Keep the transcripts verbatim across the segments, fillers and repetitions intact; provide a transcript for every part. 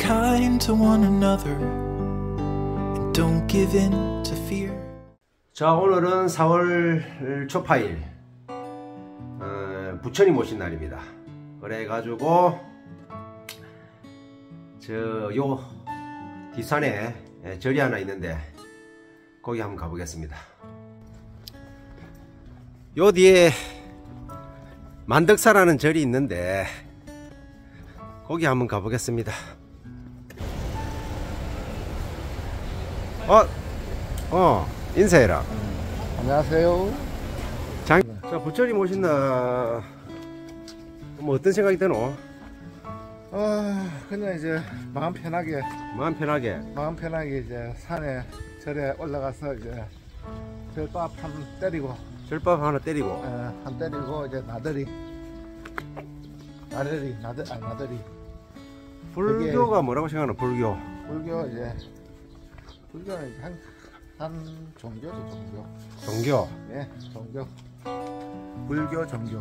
kind to one another and don't give in to fear. 자, 오늘은 사월 초파일 어, 부처님 오신 날입니다. 그래가지고 저 요 뒷산에 절이 하나 있는데 거기 한번 가보겠습니다. 요 뒤에 만덕사라는 절이 있는데 거기 한번 가보겠습니다. 어, 어, 인사해라. 음, 안녕하세요. 장, 자, 부처님 오신다. 뭐 어떤 생각이 드노? 아, 그냥 이제 마음 편하게, 마음 편하게. 마음 편하게 이제 산에 절에 올라가서 이제 절밥 한 때리고, 절밥 하나 때리고, 에, 한 때리고 이제 나들이, 나들이, 나들, 아 나들이. 불교가 뭐라고 생각하나? 불교. 불교 이제 불교는 이제 한, 한 종교죠, 종교. 종교. 예, 종교. 불교, 종교.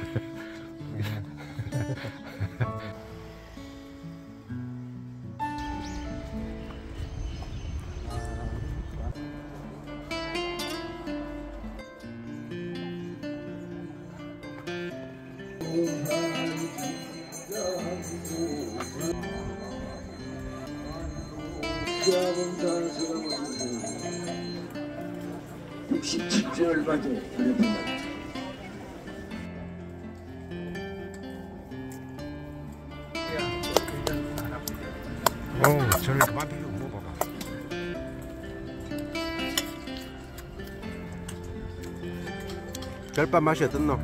육십칠 세 얼마 전에 보냈습니다. 어, 저를 그만 비교 먹어봐. 절밥 맛이 어떻노?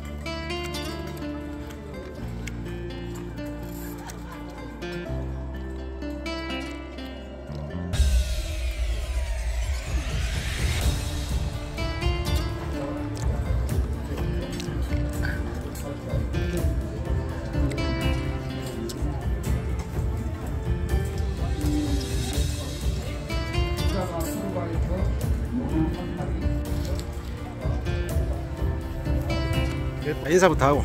인사부터 하고.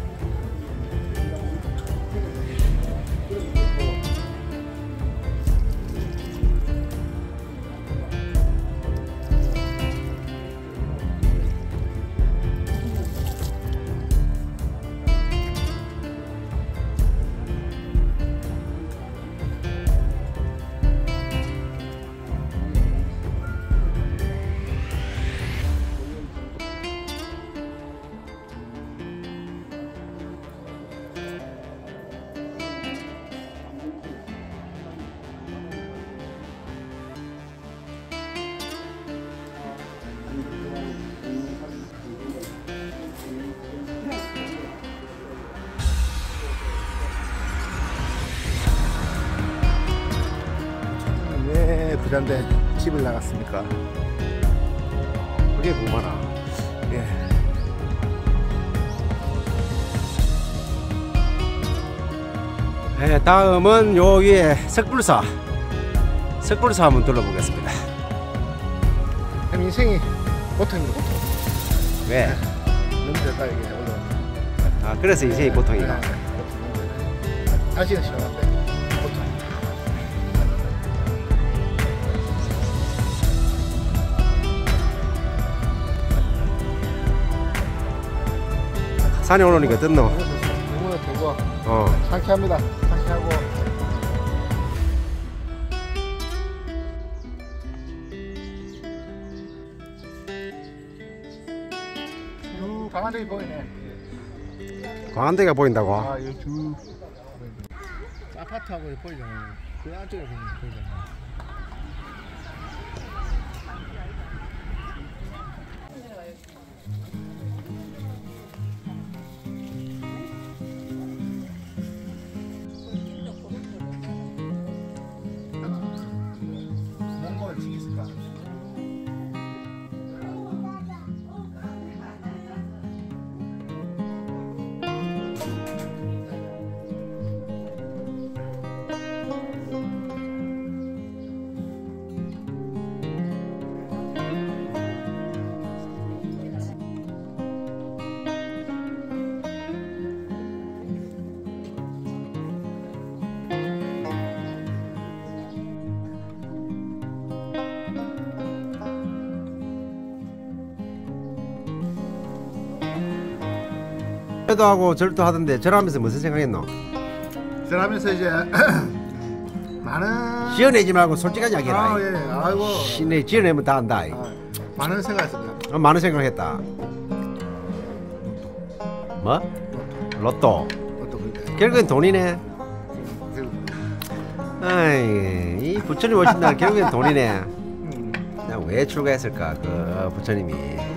왜 부자인데 집을 나갔습니까? 그게 뭐마나. 예. 네, 다음은 요 위에 석불사. 석불사 한번 둘러보겠습니다. 참 인생이 보통입니다, 보통. 왜? 넘들다 이게 올라오면. 아, 그래서 인생이 보통이다. 네, 보통. 다시는 시원한데, 보통. 산에 올라오니까 뜬노? 너무나 되고, 어. 상쾌합니다. 상쾌하고. 쭉 강한데이 보이네. 광안대가 보인다고? 아, 여기 쭉. 아파트하고 보이잖아요. 그 안쪽에 보면 보이잖아요. 몽골 징기스칸. 절도 하고 절도 하던데 절하면서 무슨 생각했노? 그러면서 이제 많은 지어내지 말고 솔직한 이야기해라. 아, 예. 아이고. 신내 지어내면 다 안다. 아, 많은 생각했어요. 어, 많은 생각했다. 뭐? 로또. 로또 그게. 결국엔 돈이네. 아이, 이 부처님 오신 날 결국엔 돈이네. 음, 나 왜 출가했을까? 그 부처님이.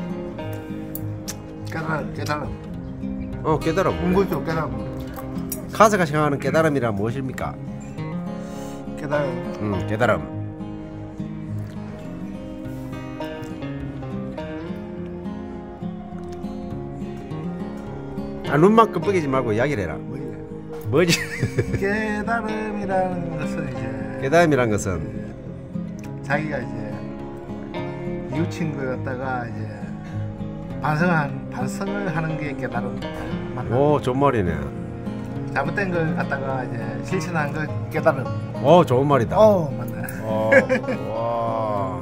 깨달음, 깨달음. 어, 깨달음. 공부죠, 깨달음. 카스가 생각하는 깨달음이란 무엇입니까? 깨달음. 음, 깨달음. 아, 눈만 끔뻑이지 말고 이야기를 해라. 뭐지? 뭐지? 깨달음이라는 것은 이제 깨달음이란 것은 자기가 이제 뉘우친 걸 갖다가 이제 반성한 반성을 하는 게 깨달음. 맞나? 오, 좋은 말이네. 잘못된 걸 갖다가 이제 실천한 걸 깨달음. 오, 좋은 말이다. 어, 맞네. 어, 와.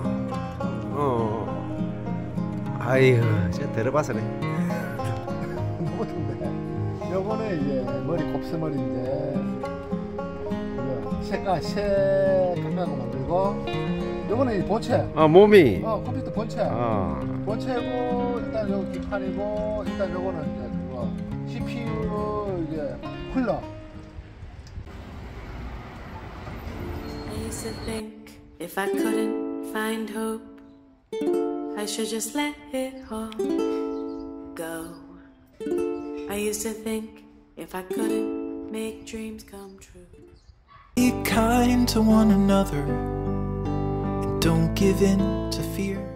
어. 아이고, 진짜 들어봐서네. 너무 좋네. 요거는 이제 머리 곱슬머리인데 이거 색깔 색 감각을 만들고 요거는 이 본체. 아, 몸이. 어, 컴퓨터 본체. 어. 본체고 일단 요 기판이고 일단 요거는 이제 그거 씨피유 이제 쿨러. I used to think if I couldn't find hope, I should just let it all go. I used to think if I couldn't make dreams come true. Be kind to one another and don't give in to fear.